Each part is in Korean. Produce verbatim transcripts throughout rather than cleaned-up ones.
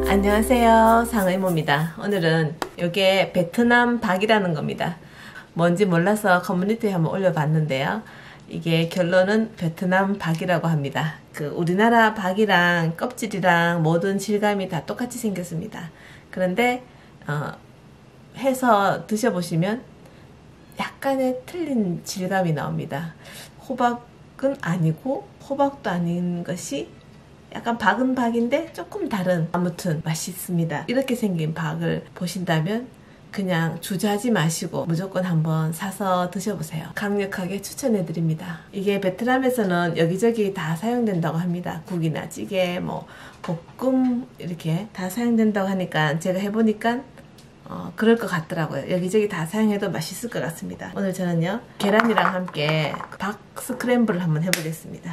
안녕하세요, 상의모입니다. 오늘은 이게 베트남 박이라는 겁니다. 뭔지 몰라서 커뮤니티에 한번 올려봤는데요. 이게 결론은 베트남 박이라고 합니다. 그 우리나라 박이랑 껍질이랑 모든 질감이 다 똑같이 생겼습니다. 그런데 어, 해서 드셔보시면 약간의 틀린 질감이 나옵니다. 호박은 아니고 호박도 아닌 것이 약간 박은 박인데 조금 다른, 아무튼 맛있습니다. 이렇게 생긴 박을 보신다면 그냥 주저하지 마시고 무조건 한번 사서 드셔보세요. 강력하게 추천해드립니다. 이게 베트남에서는 여기저기 다 사용된다고 합니다. 국이나 찌개, 뭐 볶음 이렇게 다 사용된다고 하니까 제가 해보니까 어, 그럴 것 같더라고요. 여기저기 다 사용해도 맛있을 것 같습니다. 오늘 저는요, 계란이랑 함께 박 스크램블을 한번 해보겠습니다.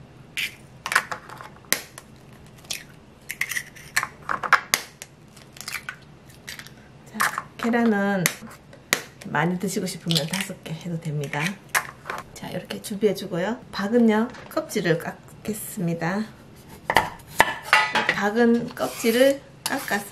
계란은 많이 드시고 싶으면 다섯 개 해도 됩니다. 자, 이렇게 준비해 주고요. 박은요, 껍질을 깎겠습니다. 박은 껍질을 깎아서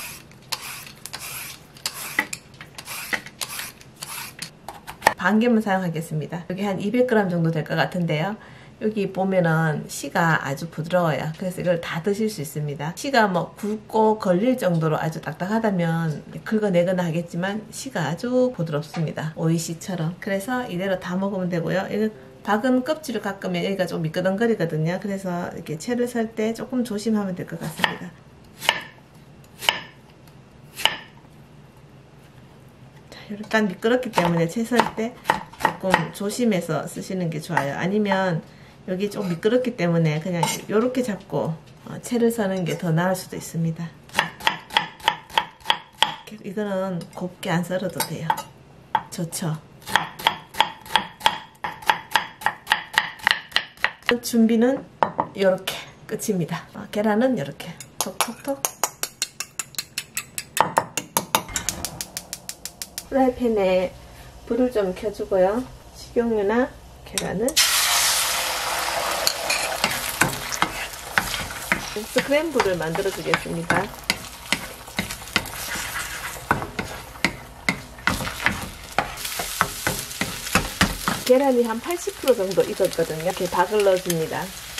반 개만 사용하겠습니다. 여기 한 이백 그램 정도 될 것 같은데요. 여기 보면은 씨가 아주 부드러워요. 그래서 이걸 다 드실 수 있습니다. 씨가 뭐 굵고 걸릴 정도로 아주 딱딱하다면 긁어내거나 하겠지만 씨가 아주 부드럽습니다. 오이씨처럼. 그래서 이대로 다 먹으면 되고요. 이거 박은 껍질을 깎으면 여기가 좀 미끄덩거리거든요. 그래서 이렇게 채를 썰 때 조금 조심하면 될 것 같습니다. 자, 약간 미끄럽기 때문에 채 썰 때 조금 조심해서 쓰시는 게 좋아요. 아니면 여기 좀 미끄럽기 때문에 그냥 이렇게 잡고 채를 써는 게 더 나을 수도 있습니다. 이거는 곱게 안 썰어도 돼요. 좋죠. 준비는 이렇게 끝입니다. 계란은 이렇게 톡톡톡. 프라이팬에 불을 좀 켜주고요. 식용유나 계란을 스크램블을 만들어 주겠습니다. 계란이 한 팔십 퍼센트 정도 익었거든요. 이렇게 박을 넣어줍니다.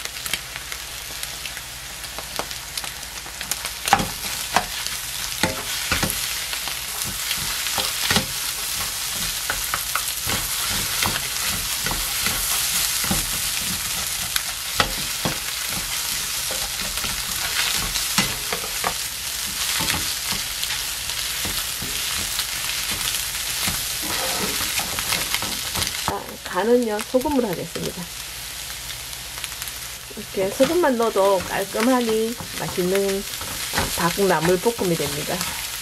간은요, 소금으로 하겠습니다. 이렇게 소금만 넣어도 깔끔하니 맛있는 박나물 볶음이 됩니다.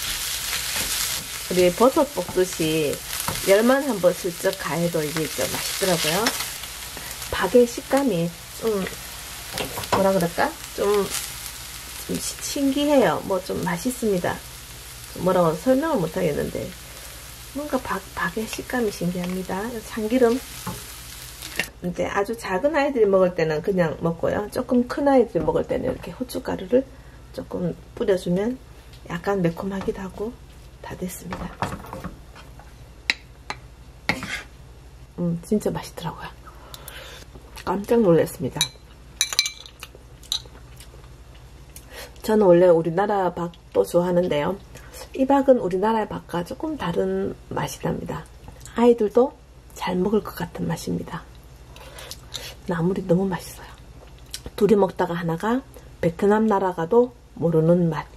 우리 버섯 볶듯이 열만 한번 슬쩍 가해도 이게 좀 맛있더라고요. 박의 식감이 좀 뭐라 그럴까? 좀, 좀 신기해요. 뭐 좀 맛있습니다. 뭐라고 설명을 못 하겠는데 뭔가 박, 박의 식감이 신기합니다. 참기름. 근데 아주 작은 아이들이 먹을 때는 그냥 먹고요. 조금 큰 아이들이 먹을 때는 이렇게 후춧가루를 조금 뿌려주면 약간 매콤하기도 하고 다 됐습니다. 음, 진짜 맛있더라고요. 깜짝 놀랐습니다. 저는 원래 우리나라 박도 좋아하는데요. 이 박은 우리나라의 박과 조금 다른 맛이 납니다. 아이들도 잘 먹을 것 같은 맛입니다. 나물이 너무 맛있어요. 둘이 먹다가 하나가 베트남 나라 가도 모르는 맛.